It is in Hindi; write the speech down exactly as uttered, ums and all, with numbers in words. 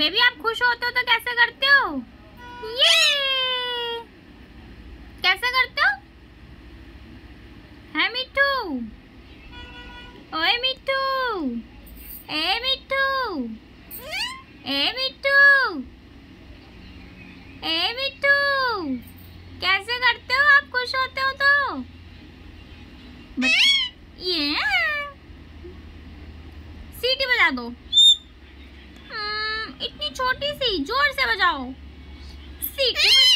बेबी आप खुश होते हो तो कैसे करते हो? ये कैसे करते हो? है मिट्टू? ओए मिट्टू, ए मिट्टू, ए मिट्टू, ए मिट्टू, कैसे करते हो आप खुश होते हो तो? ये सीटी बजा दो। इतनी छोटी सी, जोर से बजाओ सीटी।